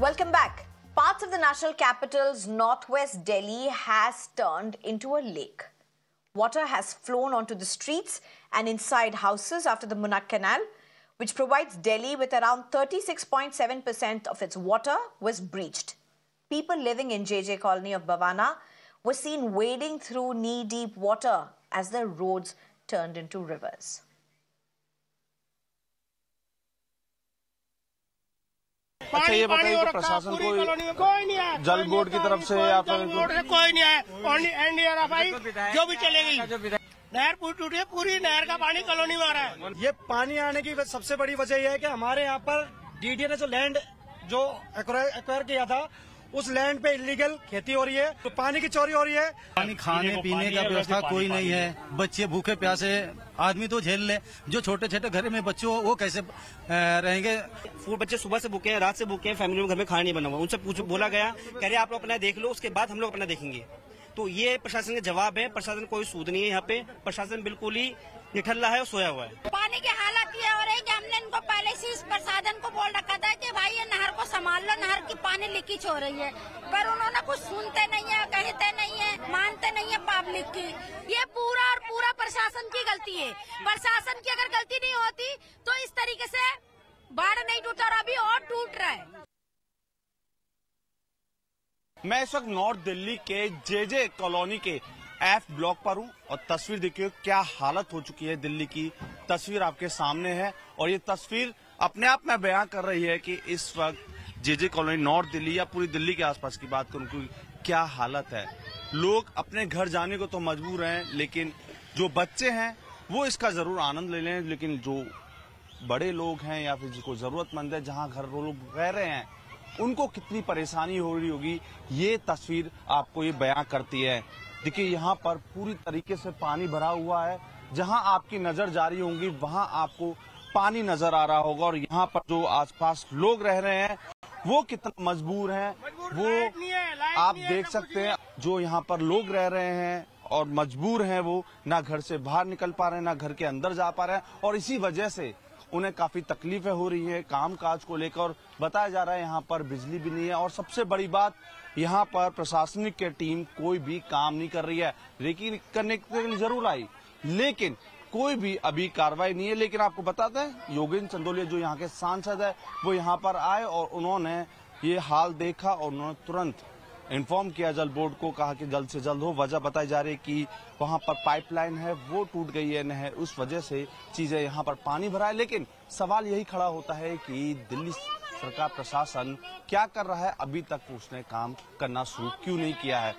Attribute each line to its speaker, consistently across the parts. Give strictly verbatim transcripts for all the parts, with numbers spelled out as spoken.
Speaker 1: Welcome back. Parts of the national capital's northwest Delhi has turned into a lake. Water has flown onto the streets and inside houses after the Munnak Canal, which provides Delhi with around thirty-six point seven percent of its water, was breached. People living in J J Colony of Bhavana were seen wading through knee-deep water as their roads turned into rivers.
Speaker 2: अच्छा ये बताइए कि प्रशासन को
Speaker 3: कोई नहीं है,
Speaker 2: जल बोर्ड की तरफ से या फिर
Speaker 3: कोई नहीं है, ओनली भाई जो भी चलेगी। नहर पूरी टूटी है, पूरी नहर का पानी कॉलोनी में आ रहा है।
Speaker 4: ये पानी आने की सबसे बड़ी वजह यह है कि हमारे यहाँ पर डीडीए ने जो लैंड जो एक्वायर किया था, उस लैंड पे इलीगल खेती हो रही है, तो पानी की चोरी हो रही है।
Speaker 5: पानी खाने पीने का व्यवस्था कोई नहीं है, बच्चे भूखे प्यासे, आदमी तो झेल ले, जो छोटे छोटे घर में बच्चे हो वो कैसे रहेंगे।
Speaker 6: फूड बच्चे सुबह से भूखे हैं, रात से भूखे हैं, फैमिली में घर में खाना नहीं बना हुआ। उनसे पूछ बोला गया, कह रहे आप लोग अपना देख लो, उसके बाद हम लोग अपना देखेंगे। तो ये प्रशासन का जवाब है, प्रशासन कोई सूद नहीं है यहाँ पे, प्रशासन बिल्कुल ही निठल्ला है और सोया हुआ है।
Speaker 7: पानी की हालत ये हो रही है कि हमने इनको पहले से इस प्रशासन को बोल रखा था कि भाई ये नहर को संभाल लो, नहर की पानी लीकेज हो रही है, पर उन्होंने कुछ सुनते नहीं है, कहते नहीं है, मानते नहीं है पब्लिक की। ये पूरा और पूरा प्रशासन की गलती है। प्रशासन की अगर गलती नहीं होती तो इस तरीके से बाढ़ नहीं टूटा और अभी और टूट रहा है।
Speaker 2: मैं इस वक्त नॉर्थ दिल्ली के जे जे कॉलोनी के एफ ब्लॉक पर हूं और तस्वीर देखिए क्या हालत हो चुकी है। दिल्ली की तस्वीर आपके सामने है और ये तस्वीर अपने आप में बयां कर रही है कि इस वक्त J J colony north Delhi या पूरी दिल्ली के आसपास की बात करूं कि क्या हालत है। लोग अपने घर जाने को तो मजबूर हैं, लेकिन जो बच्चे हैं वो इसका जरूर आनंद ले लें, लेकिन जो बड़े लोग हैं या फिर जिसको जरूरतमंद है, जहां घर लोग रह रहे हैं, उनको कितनी परेशानी हो रही होगी, ये तस्वीर आपको ये बयां करती है। देखिए यहाँ पर पूरी तरीके से पानी भरा हुआ है, जहां आपकी नजर जारी होंगी वहां आपको पानी नजर आ रहा होगा। और यहाँ पर जो आसपास लोग रह रहे हैं वो कितना मजबूर हैं वो आप देख सकते हैं। जो यहाँ पर लोग रह रहे हैं और मजबूर हैं, वो ना घर से बाहर निकल पा रहे हैं, ना घर के अंदर जा पा रहे हैं, और इसी वजह से उन्हें काफी तकलीफें हो रही है काम काज को लेकर। बताया जा रहा है यहाँ पर बिजली भी नहीं है और सबसे बड़ी बात यहाँ पर प्रशासनिक की टीम कोई भी काम नहीं कर रही है। रेकी करने के लिए जरूर आई, लेकिन कोई भी अभी कार्रवाई नहीं है। लेकिन आपको बताते हैं योगेंद्र चंदोलिया जो यहाँ के सांसद है वो यहाँ पर आए और उन्होंने ये हाल देखा और उन्होंने तुरंत इन्फॉर्म किया जल बोर्ड को, कहा कि जल्द से जल्द हो। वजह बताई जा रही है कि वहां पर पाइपलाइन है वो टूट गई है नहर, उस वजह से चीजें यहाँ पर पानी भरा है। लेकिन सवाल यही खड़ा होता है कि दिल्ली सरकार प्रशासन क्या कर रहा है, अभी तक उसने काम करना शुरू क्यों नहीं किया है।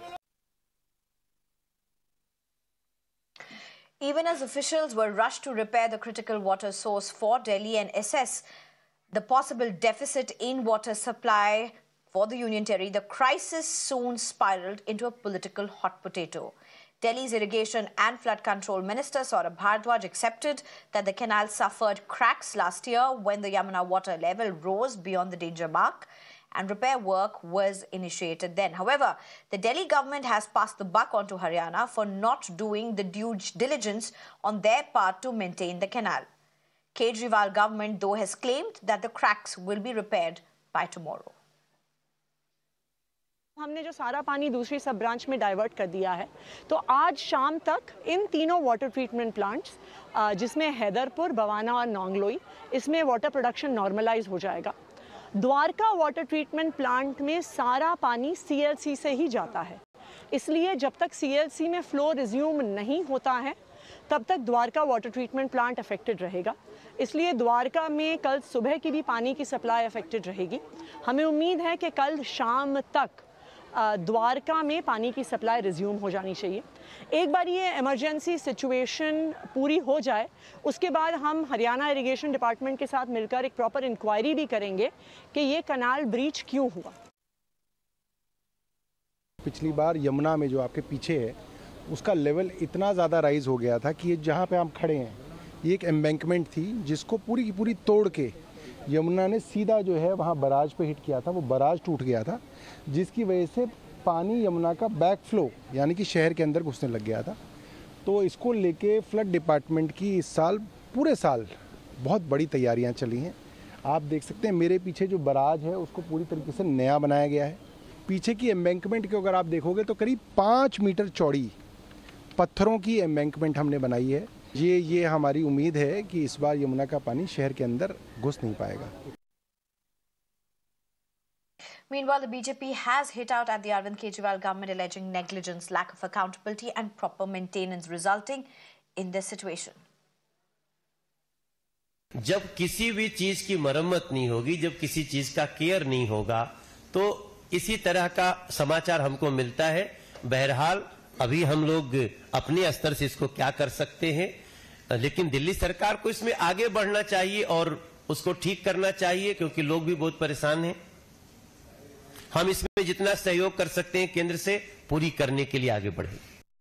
Speaker 1: Even as officials were rushed to repair the critical water source for Delhi and assess the possible deficit in water supply for the Union Territory, the crisis soon spiraled into a political hot potato. Delhi's Irrigation and Flood Control Minister Saurabh Bhardwaj accepted that the canal suffered cracks last year when the Yamuna water level rose beyond the danger mark, and repair work was initiated then. However, the Delhi government has passed the buck onto Haryana for not doing the due diligence on their part to maintain the canal. Kejriwal government, though, has claimed that the cracks will be repaired by tomorrow.
Speaker 8: हमने जो सारा पानी दूसरी सब branch में divert कर दिया है, तो आज शाम तक इन तीनों वाटर ट्रीटमेंट प्लांट्स जिसमें हैदरपुर, बवाना और नोंगलोई, इसमें वाटर प्रोडक्शन नॉर्मलाइज हो जाएगा। द्वारका वाटर ट्रीटमेंट प्लांट में सारा पानी सी एल सी से ही जाता है, इसलिए जब तक सी एल सी में फ्लो रिज्यूम नहीं होता है तब तक Dwarka water treatment plant affected रहेगा। इसलिए द्वारका में कल सुबह की भी पानी की सप्लाई अफेक्टेड रहेगी। हमें उम्मीद है कि कल शाम तक द्वारका में पानी की सप्लाई रिज्यूम हो जानी चाहिए। एक बार ये इमरजेंसी सिचुएशन पूरी हो जाए, उसके बाद हम हरियाणा इरिगेशन डिपार्टमेंट के साथ मिलकर एक प्रॉपर इंक्वायरी भी करेंगे कि ये कनाल ब्रीच क्यों हुआ।
Speaker 9: पिछली बार यमुना में जो आपके पीछे है उसका लेवल इतना ज़्यादा राइज हो गया था कि ये जहाँ पे हम खड़े हैं ये एक एम्बैंकमेंट थी जिसको पूरी की पूरी तोड़ के यमुना ने सीधा जो है वहाँ बराज पे हिट किया था। वो बराज टूट गया था जिसकी वजह से पानी यमुना का बैक फ्लो यानी कि शहर के अंदर घुसने लग गया था। तो इसको लेके फ्लड डिपार्टमेंट की इस साल पूरे साल बहुत बड़ी तैयारियां चली हैं। आप देख सकते हैं मेरे पीछे जो बराज है उसको पूरी तरीके से नया बनाया गया है। पीछे की एम्बैंकमेंट को अगर आप देखोगे तो करीब पाँच मीटर चौड़ी पत्थरों की एम्बैंकमेंट हमने बनाई है। ये ये हमारी उम्मीद है कि इस बार यमुना का पानी शहर के अंदर घुस नहीं पाएगा।
Speaker 1: Meanwhile, the B J P has hit out at the Arvind Kejriwal government, alleging negligence, lack of accountability and proper maintenance, resulting in this situation.
Speaker 10: जब किसी भी चीज की मरम्मत नहीं होगी, जब किसी चीज का केयर नहीं होगा, तो इसी तरह का समाचार हमको मिलता है। बहरहाल अभी हम लोग अपने स्तर से इसको क्या कर सकते हैं, लेकिन दिल्ली सरकार को इसमें आगे बढ़ना चाहिए और उसको ठीक करना चाहिए, क्योंकि लोग भी बहुत परेशान हैं। हम इसमें जितना सहयोग कर सकते हैं केंद्र से, पूरी करने के लिए आगे बढ़े।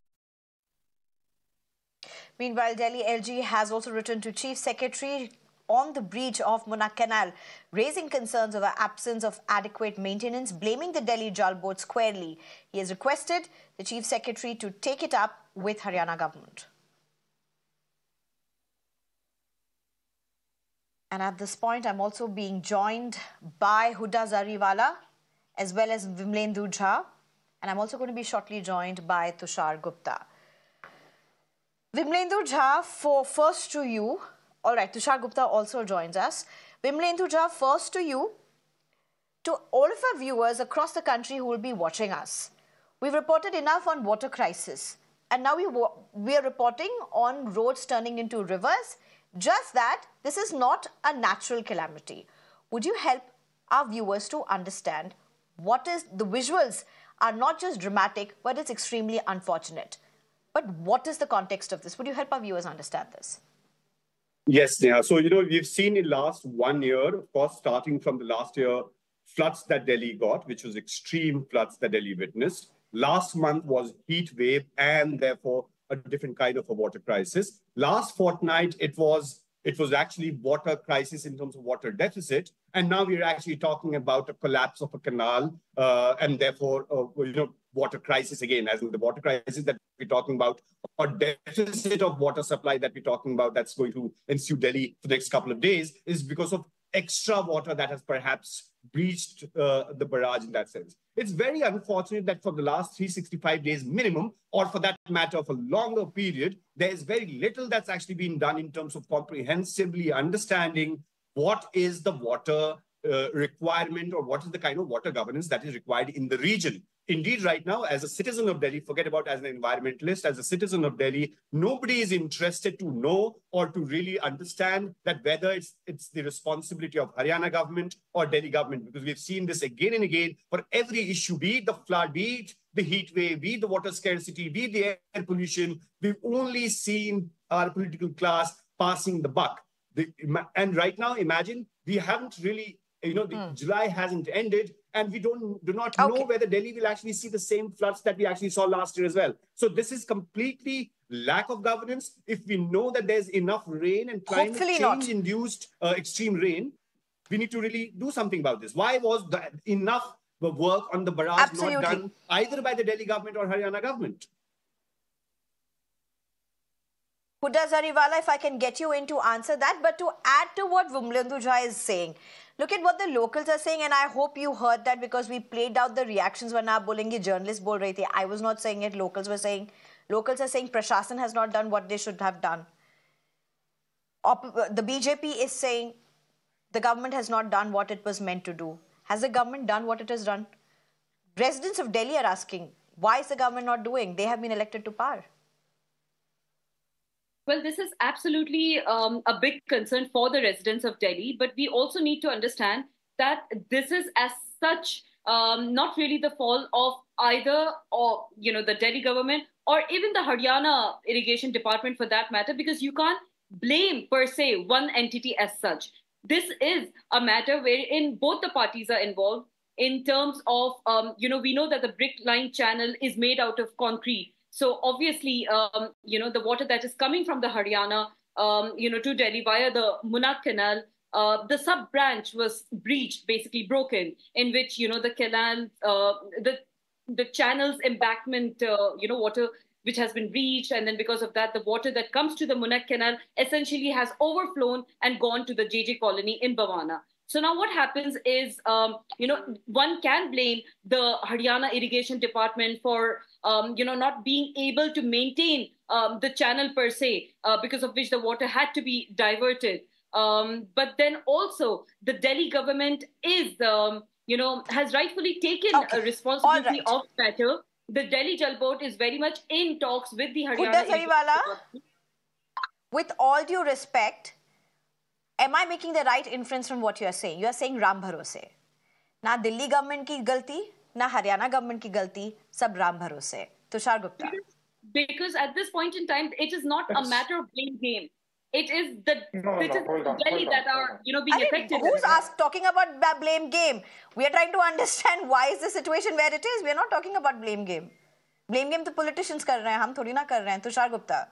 Speaker 1: Meanwhile, Delhi L G has also written to Chief Secretary on the breach of Munna Canal, raising concerns over absence of adequate maintenance, blaming the Delhi Jal Board squarely. He has requested the Chief Secretary to take it up with Haryana government. And at this point, I'm also being joined by Huda Zariwala as well as Vimlendu Jha, and I'm also going to be shortly joined by Tushar Gupta. Vimlendu Jha, for first to you. All right, Tushar Gupta also joins us. Vimlendu Jha, first to you. To all of our viewers across the country who will be watching us, we've reported enough on water crisis, and now we, we are reporting on roads turning into rivers. Just that this is not a natural calamity. Would you help our viewers to understand what is the visuals are not just dramatic, but it's extremely unfortunate. But what is the context of this? Would you help our viewers understand this?
Speaker 11: Yes, Neha. So, you know, we've seen in last one year, of course, starting from the last year, floods that Delhi got, which was extreme floods that Delhi witnessed. Last month was heat wave and therefore a different kind of a water crisis. Last fortnight, it was it was actually water crisis in terms of water deficit. And now we're actually talking about a collapse of a canal uh, and therefore, uh, you know, water crisis again, as in the water crisis that we're talking about, or deficit of water supply that we're talking about that's going to ensue Delhi for the next couple of days is because of extra water that has perhaps breached uh, the barrage in that sense. It's very unfortunate that for the last three hundred sixty-five days minimum, or for that matter of a longer period, there is very little that's actually been done in terms of comprehensively understanding what is the water uh, requirement or what is the kind of water governance that is required in the region. Indeed, right now, as a citizen of Delhi, forget about as an environmentalist, as a citizen of Delhi, nobody is interested to know or to really understand that whether it's, it's the responsibility of Haryana government or Delhi government, because we've seen this again and again for every issue, be it the flood, be it the heat wave, be it the water scarcity, be it the air pollution. We've only seen our political class passing the buck. The, and right now, imagine, we haven't really, you know, the mm. July hasn't ended, and we don't do not okay. know whether Delhi will actually see the same floods that we actually saw last year as well. So this is completely lack of governance. If we know that there's enough rain and climate change-induced uh, extreme rain, we need to really do something about this. Why was that enough work on the barrage Absolutely. not done either by the Delhi government or Haryana government?
Speaker 1: Huda Zariwala, if I can get you in to answer that, but to add to what Vimlendu Jha is saying, look at what the locals are saying, and I hope you heard that because we played out the reactions when aap bolenge journalists bol rahe the. I was not saying it, locals were saying. Locals are saying Prashasan has not done what they should have done. The B J P is saying the government has not done what it was meant to do. Has the government done what it has done? Residents of Delhi are asking, why is the government not doing? They have been elected to power.
Speaker 12: Well, this is absolutely um, a big concern for the residents of Delhi, but we also need to understand that this is as such um, not really the fault of either or, you know, the Delhi government or even the Haryana irrigation department for that matter, because you can't blame per se one entity as such. This is a matter wherein both the parties are involved in terms of, um, you know, we know that the brick line channel is made out of concrete. So obviously, um, you know, the water that is coming from the Haryana, um, you know, to Delhi via the Munna Canal, uh, the sub-branch was breached, basically broken, in which, you know, the canal, uh, the, the channel's embankment, uh, you know, water, which has been breached. And then because of that, the water that comes to the Munna Canal essentially has overflown and gone to the J J colony in Bhawana. So now what happens is, um, you know, one can blame the Haryana Irrigation Department for, um, you know, not being able to maintain um, the channel per se, uh, because of which the water had to be diverted. Um, but then also the Delhi government is, um, you know, has rightfully taken
Speaker 1: Okay.
Speaker 12: a responsibility
Speaker 1: Right.
Speaker 12: of matter. The Delhi Jal Board is very much in talks with the Haryana
Speaker 1: Huda
Speaker 12: Irrigation
Speaker 1: Zariwala,
Speaker 12: Department.
Speaker 1: with all due respect, am I making the right inference from what you are saying? You are saying Ram Bharose. Na Delhi government ki galti, na Haryana government ki galti, sab Ram Bharose. Tushar Gupta.
Speaker 12: Because at this point in time, it is not a matter of blame game. It is the
Speaker 13: No, no,
Speaker 12: citizens
Speaker 13: hold on,
Speaker 12: of Delhi
Speaker 13: hold on,
Speaker 12: that
Speaker 13: hold
Speaker 12: are,
Speaker 13: on.
Speaker 12: you know, being
Speaker 1: I mean,
Speaker 12: affected.
Speaker 1: who's asked, talking about ba- blame game? We are trying to understand why is the situation where it is. We are not talking about blame game. Blame game to politicians kar rahe hain, hum thodi na kar rahe hain. Tushar Gupta.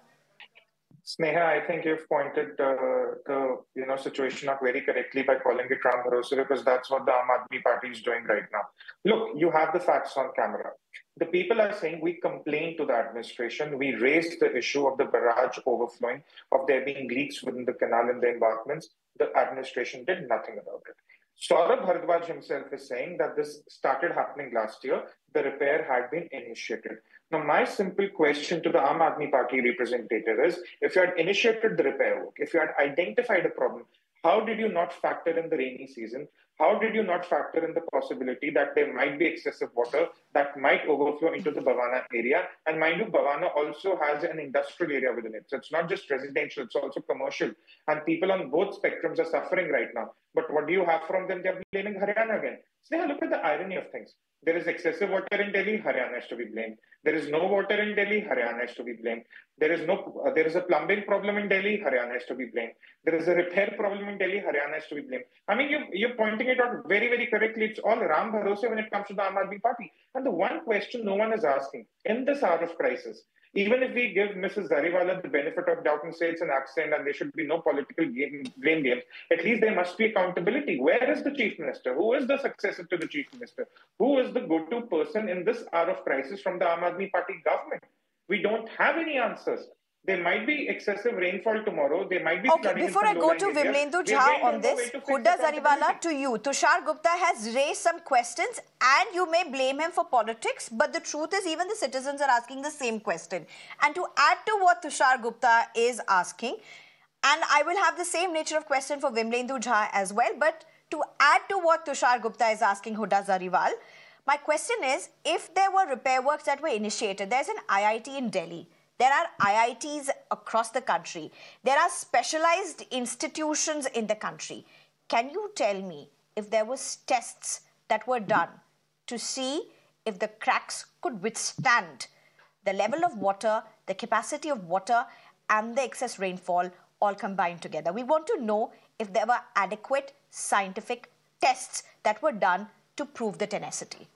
Speaker 13: Sneha, I think you've pointed uh, the you know situation out very correctly by calling it Ram Bharose, because that's what the Aam Aadmi Party is doing right now. Look, you have the facts on camera. The people are saying we complained to the administration. We raised the issue of the barrage overflowing, of there being leaks within the canal and the embankments. The administration did nothing about it. Saurabh Bharadwaj himself is saying that this started happening last year. The repair had been initiated. Now, my simple question to the Aam Aadmi Party representative is, if you had initiated the repair work, if you had identified a problem, how did you not factor in the rainy season? How did you not factor in the possibility that there might be excessive water that might overflow into the Bhavana area? And mind you, Bhavana also has an industrial area within it. So it's not just residential, it's also commercial. And people on both spectrums are suffering right now. But what do you have from them? They're blaming Haryana again. Sneha, look at the irony of things. There is excessive water in Delhi, Haryana is to be blamed. There is no water in Delhi, Haryana is to be blamed. There is no, uh, there is a plumbing problem in Delhi, Haryana is to be blamed. There is a repair problem in Delhi, Haryana is to be blamed. I mean, you, you're pointing it out very, very correctly. It's all Ram Bharose when it comes to the Aam Aadmi Party. And the one question no one is asking, in this hour of crisis, even if we give Missus Zariwala the benefit of doubt and say it's an accident and there should be no political game, blame games, at least there must be accountability. Where is the Chief Minister? Who is the successor to the Chief Minister? Who is the go-to person in this hour of crisis from the Aam Aadmi Party government? We don't have any answers. There might be excessive rainfall tomorrow. There might be
Speaker 1: Okay,
Speaker 13: flooding
Speaker 1: before
Speaker 13: in
Speaker 1: I
Speaker 13: some
Speaker 1: go
Speaker 13: low-lying
Speaker 1: to
Speaker 13: areas.
Speaker 1: Vimlendu
Speaker 13: We
Speaker 1: Jha
Speaker 13: again
Speaker 1: on
Speaker 13: don't know
Speaker 1: this,
Speaker 13: where to fix
Speaker 1: Huda
Speaker 13: accountability.
Speaker 1: Zariwala, to you. Tushar Gupta has raised some questions and you may blame him for politics, but the truth is even the citizens are asking the same question. And to add to what Tushar Gupta is asking, and I will have the same nature of question for Vimlendu Jha as well, but to add to what Tushar Gupta is asking Huda Zariwala, my question is, if there were repair works that were initiated, there's an I I T in Delhi. There are I I Ts across the country. There are specialized institutions in the country. Can you tell me if there was tests that were done to see if the cracks could withstand the level of water, the capacity of water, and the excess rainfall all combined together? We want to know if there were adequate scientific tests that were done to prove the tenacity.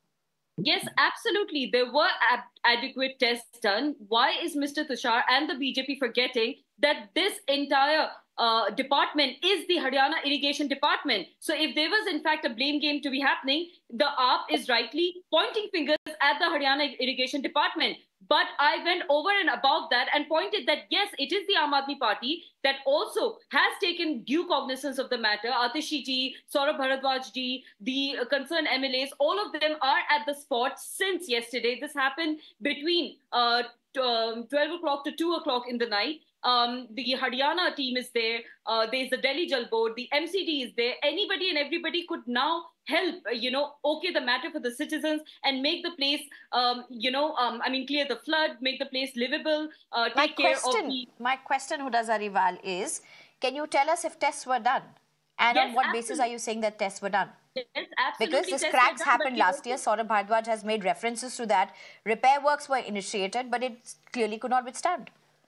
Speaker 12: Yes, absolutely. There were ad adequate tests done. Why is Mister Tushar and the B J P forgetting that this entire uh, department is the Haryana Irrigation Department? So if there was in fact a blame game to be happening, the A A P is rightly pointing fingers at the Haryana Irrigation Department. But I went over and above that and pointed that, yes, it is the Aam Aadmi Party that also has taken due cognizance of the matter. Atishi ji, Saurabh Bharadwaj ji, the uh, concerned M L As, all of them are at the spot since yesterday. This happened between uh, twelve o'clock to two o'clock in the night. Um, the Haryana team is there. Uh, there's the Delhi Jal Board. The M C D is there. Anybody and everybody could now help, uh, you know, okay the matter for the citizens and make the place, um, you know, um, I mean, clear the flood, make the place livable, uh, take
Speaker 1: my
Speaker 12: care
Speaker 1: question,
Speaker 12: of the...
Speaker 1: My question, Huda Zariwala, is, can you tell us if tests were done? And
Speaker 12: Yes,
Speaker 1: on what
Speaker 12: absolutely.
Speaker 1: basis are you saying that tests were done?
Speaker 12: Yes, absolutely.
Speaker 1: Because this
Speaker 12: tests were
Speaker 1: cracks
Speaker 12: done,
Speaker 1: happened
Speaker 12: but we
Speaker 1: last year.
Speaker 12: also-
Speaker 1: Saurabh Bharadwaj has made references to that. Repair works were initiated, but it clearly could not withstand.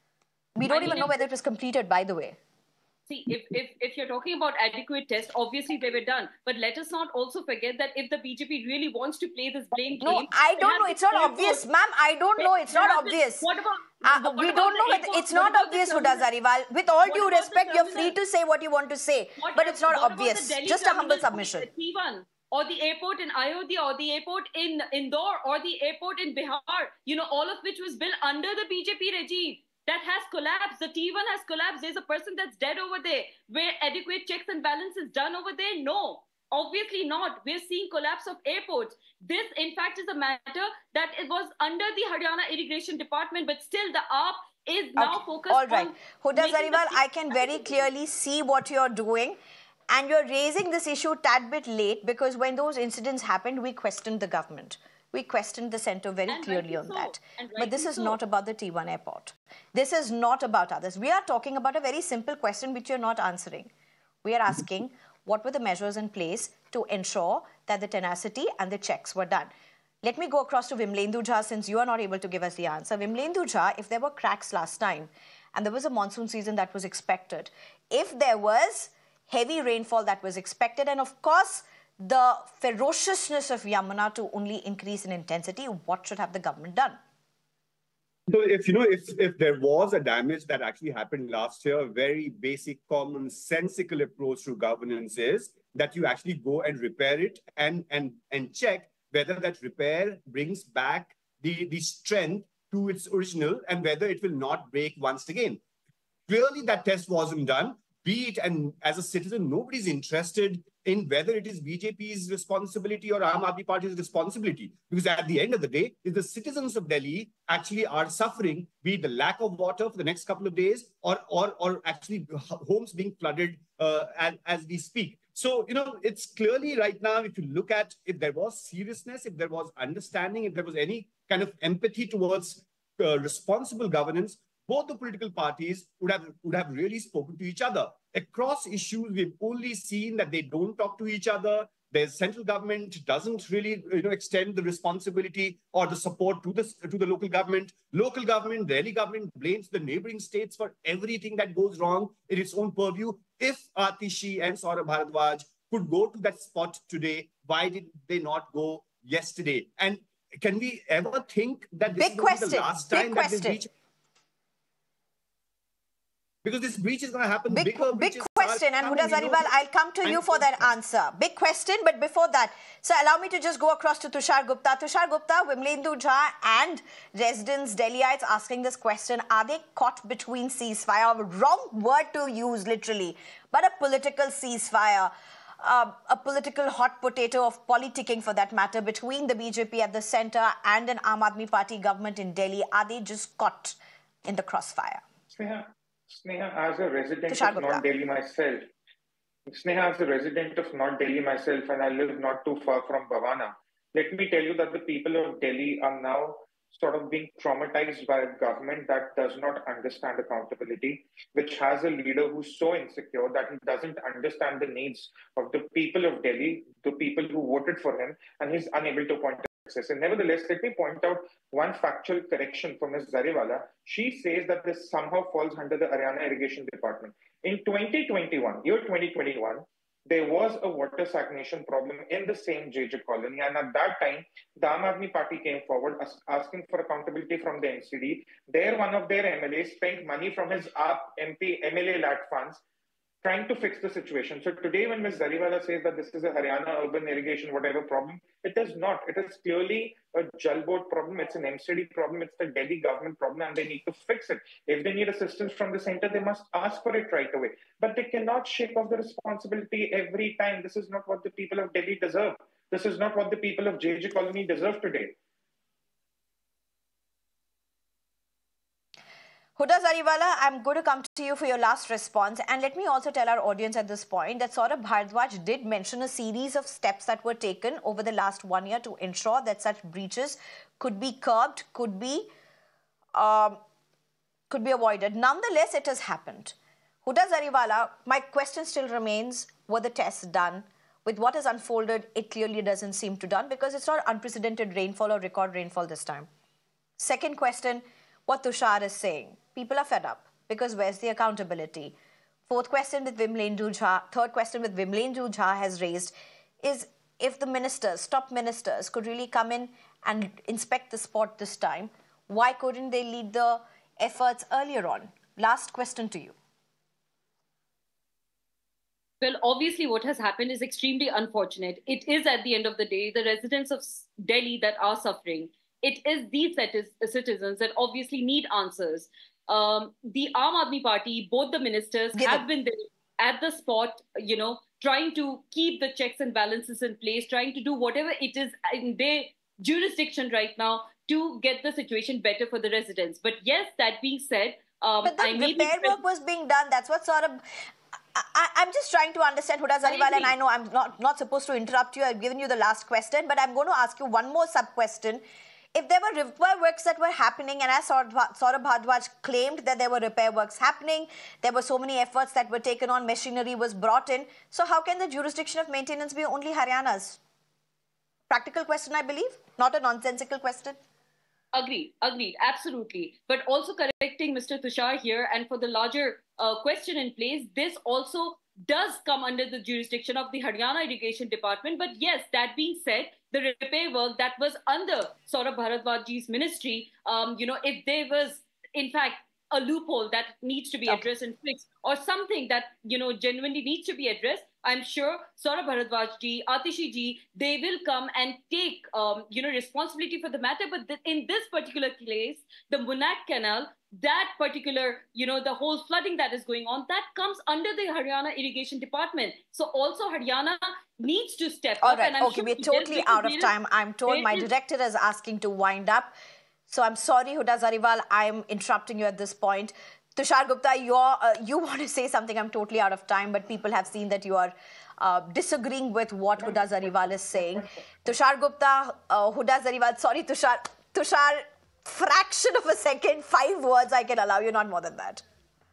Speaker 1: We don't
Speaker 12: I
Speaker 1: even
Speaker 12: mean,
Speaker 1: know
Speaker 12: if-
Speaker 1: whether it was completed, by the way.
Speaker 12: See, if, if, if you're talking about adequate tests, obviously they were done. But let us not also forget that if the B J P really wants to play this blame
Speaker 1: No,
Speaker 12: game...
Speaker 1: I
Speaker 12: they
Speaker 1: don't
Speaker 12: have
Speaker 1: know.
Speaker 12: the
Speaker 1: It's not
Speaker 12: airport.
Speaker 1: obvious. Ma'am, I don't know. It's
Speaker 12: They
Speaker 1: not
Speaker 12: have the-
Speaker 1: obvious.
Speaker 12: What about...
Speaker 1: Uh,
Speaker 12: what
Speaker 1: we
Speaker 12: about
Speaker 1: don't
Speaker 12: the
Speaker 1: know whether
Speaker 12: airport?
Speaker 1: it's
Speaker 12: What
Speaker 1: not
Speaker 12: about the
Speaker 1: obvious, Huda
Speaker 12: terminal?
Speaker 1: Zariwala. With all
Speaker 12: What
Speaker 1: due
Speaker 12: about the
Speaker 1: respect, you're free
Speaker 12: terminal?
Speaker 1: to say what you want to say.
Speaker 12: What
Speaker 1: But it's not
Speaker 12: what about
Speaker 1: obvious.
Speaker 12: the Delhi
Speaker 1: Just a humble
Speaker 12: terminal
Speaker 1: submission.
Speaker 12: T one, or the airport in Ayodhya, or the airport in Indore, or the airport in Bihar, you know, all of which was built under the B J P regime. that has collapsed. The T one has collapsed. There's a person that's dead over there. Where adequate checks and balance is done over there? No, obviously not. We're seeing collapse of airports. This, in fact, is a matter that it was under the Haryana Irrigation Department, but still the A A P is now
Speaker 1: okay.
Speaker 12: focused
Speaker 1: All right.
Speaker 12: on...
Speaker 1: Huda Zariwal, I can very clearly see what you're doing. And you're raising this issue a tad bit late because when those incidents happened, we questioned the government. We questioned the centre very and clearly on so. that. But this is so. not about the T one airport. This is not about others. We are talking about a very simple question which you're not answering. We are asking what were the measures in place to ensure that the tenacity and the checks were done. Let me go across to Vimlendu Jha since you are not able to give us the answer. Vimlendu Jha, if there were cracks last time and there was a monsoon season that was expected, if there was heavy rainfall that was expected, and of course, the ferociousness of Yamuna to only increase in intensity, what should have the government done?
Speaker 11: So if, you know, if, if there was a damage that actually happened last year, a very basic, common, sensical approach to governance is that you actually go and repair it and, and, and check whether that repair brings back the, the strength to its original and whether it will not break once again. Clearly, that test wasn't done. Be it, and as a citizen, nobody's interested in whether it is B J P's responsibility or Aam Aadmi Party's responsibility. Because at the end of the day, if the citizens of Delhi actually are suffering, be it the lack of water for the next couple of days or, or, or actually homes being flooded uh, as, as we speak. So, you know, it's clearly right now, if you look at if there was seriousness, if there was understanding, if there was any kind of empathy towards uh, responsible governance, both the political parties would have, would have really spoken to each other. Across issues, we've only seen that they don't talk to each other. The central government doesn't really you know, extend the responsibility or the support to the, to the local government. Local government, Delhi government blames the neighboring states for everything that goes wrong in its own purview. If Atishi and Saurabh Bharadwaj could go to that spot today, why did they not go yesterday? And can we ever think that this
Speaker 1: Big
Speaker 11: is
Speaker 1: question.
Speaker 11: the last
Speaker 1: Big
Speaker 11: time that
Speaker 1: question.
Speaker 11: this breach... Because this breach is going to happen.
Speaker 1: Big,
Speaker 11: bigger
Speaker 1: big question. And Huda Zariwal, I'll come to you for that answer. Big question. But before that, so allow me to just go across to Tushar Gupta. Tushar Gupta, Vimlendu Jha and residents, Delhiites asking this question. Are they caught between ceasefire? Wrong word to use, literally. But a political ceasefire. Uh, a political hot potato of politicking, for that matter, between the B J P at the centre and an Aam Aadmi Party government in Delhi. Are they just caught in the crossfire?
Speaker 13: Sneha. Sneha, as a resident of North Delhi myself, Sneha, as a resident of North Delhi myself, and I live not too far from Bhavana, let me tell you that the people of Delhi are now sort of being traumatized by a government that does not understand accountability, which has a leader who's so insecure that he doesn't understand the needs of the people of Delhi, the people who voted for him, and he's unable to point success. And nevertheless, let me point out one factual correction for Miz Zariwala. She says that this somehow falls under the Haryana Irrigation Department. In twenty twenty-one, year twenty twenty-one, there was a water stagnation problem in the same J J colony. And at that time, the Aam Aadmi Party came forward as asking for accountability from the N C D. There, one of their M L As spent money from his A P M P M L A-led funds trying to fix the situation. So today when Miz Zariwala says that this is a Haryana urban irrigation whatever problem, it is not. It is clearly a Jal Board problem. It's an M C D problem. It's the Delhi government problem and they need to fix it. If they need assistance from the centre, they must ask for it right away. But they cannot shake off the responsibility every time. This is not what the people of Delhi deserve. This is not what the people of J J Colony deserve today.
Speaker 1: Huda Zariwala, I'm going to come to you for your last response. And let me also tell our audience at this point that Saurabh Bharadwaj did mention a series of steps that were taken over the last one year to ensure that such breaches could be curbed, could be, um, could be avoided. Nonetheless, it has happened. Huda Zariwala, my question still remains, were the tests done? With what has unfolded, it clearly doesn't seem to done because it's not unprecedented rainfall or record rainfall this time. Second question, what Tushar is saying. People are fed up because where's the accountability? Fourth question with Vimlendu Jha, third question with Vimlendu Jha has raised is if the ministers, top ministers could really come in and inspect the spot this time, why couldn't they lead the efforts earlier on? Last question to you.
Speaker 12: Well, obviously what has happened is extremely unfortunate. It is at the end of the day, the residents of Delhi that are suffering. It is these citizens that obviously need answers. um, the Aam Aadmi Party, both the ministers
Speaker 1: Give
Speaker 12: have
Speaker 1: it.
Speaker 12: been there at the spot, you know, trying to keep the checks and balances in place, trying to do whatever it is in their jurisdiction right now to get the situation better for the residents. But yes, that being said, um,
Speaker 1: but the
Speaker 12: I may
Speaker 1: repair
Speaker 12: be...
Speaker 1: work was being done. That's what sort of... I, I, I'm just trying to understand, Huda Zariwal, and I know I'm not, not supposed to interrupt you. I've given you the last question, but I'm going to ask you one more sub-question. If there were repair works that were happening, and as Saurabh Bhardwaj claimed that there were repair works happening, there were so many efforts that were taken on, machinery was brought in, so how can the jurisdiction of maintenance be only Haryana's? Practical question, I believe, not a nonsensical question.
Speaker 12: Agreed, agreed, absolutely. But also correcting Mister Tushar here, and for the larger uh, question in place, this also does come under the jurisdiction of the Haryana Irrigation Department. But yes, that being said, the repair work that was under Saurabh Bhardwaj's ministry, um, you know, if there was, in fact, a loophole that needs to be addressed and fixed, or something that, you know, genuinely needs to be addressed, I'm sure Saurabh Bhardwaj ji, Atishi ji, they will come and take, um, you know, responsibility for the matter. But th in this particular case, the Munak Canal, that particular, you know, the whole flooding that is going on, that comes under the Haryana Irrigation Department. So also Haryana needs to step
Speaker 1: All
Speaker 12: up.
Speaker 1: right,
Speaker 12: And I'm
Speaker 1: okay,
Speaker 12: sure
Speaker 1: we're totally out of time. I'm told my director is asking to wind up. So I'm sorry, Huda Zariwal, I'm interrupting you at this point. Tushar Gupta, you're, uh, you want to say something. I'm totally out of time, but people have seen that you are uh, disagreeing with what Huda Zariwal is saying. Tushar Gupta, uh, Huda Zariwal, sorry, Tushar, Tushar, fraction of a second, five words I can allow you, not more than that.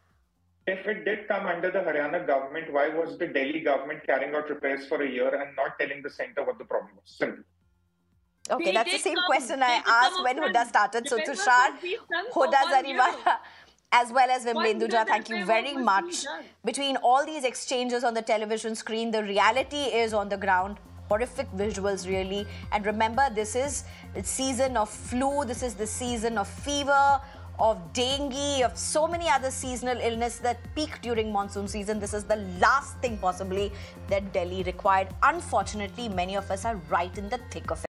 Speaker 13: If it did come under the Haryana government, why was the Delhi government carrying out repairs for a year and not telling the centre what the problem was? Simple.
Speaker 1: Okay,
Speaker 12: They
Speaker 1: that's the
Speaker 12: did
Speaker 1: same
Speaker 12: come.
Speaker 1: question
Speaker 12: They
Speaker 1: I
Speaker 12: did come
Speaker 1: asked when
Speaker 12: upfront.
Speaker 1: Huda started. So
Speaker 12: Repair work
Speaker 1: Tushar,
Speaker 12: was being done for
Speaker 1: Huda
Speaker 12: one
Speaker 1: Zariwal,
Speaker 12: year.
Speaker 1: as well as
Speaker 12: One
Speaker 1: Vimlendu
Speaker 12: year
Speaker 1: Jha,
Speaker 12: the
Speaker 1: thank you
Speaker 12: repair
Speaker 1: very
Speaker 12: work was
Speaker 1: much.
Speaker 12: being done.
Speaker 1: Between all these exchanges on the television screen, the reality is on the ground. Horrific visuals, really. And remember, this is the season of flu, this is the season of fever, of dengue, of so many other seasonal illness that peak during monsoon season. This is the last thing possibly that Delhi required. Unfortunately, many of us are right in the thick of it.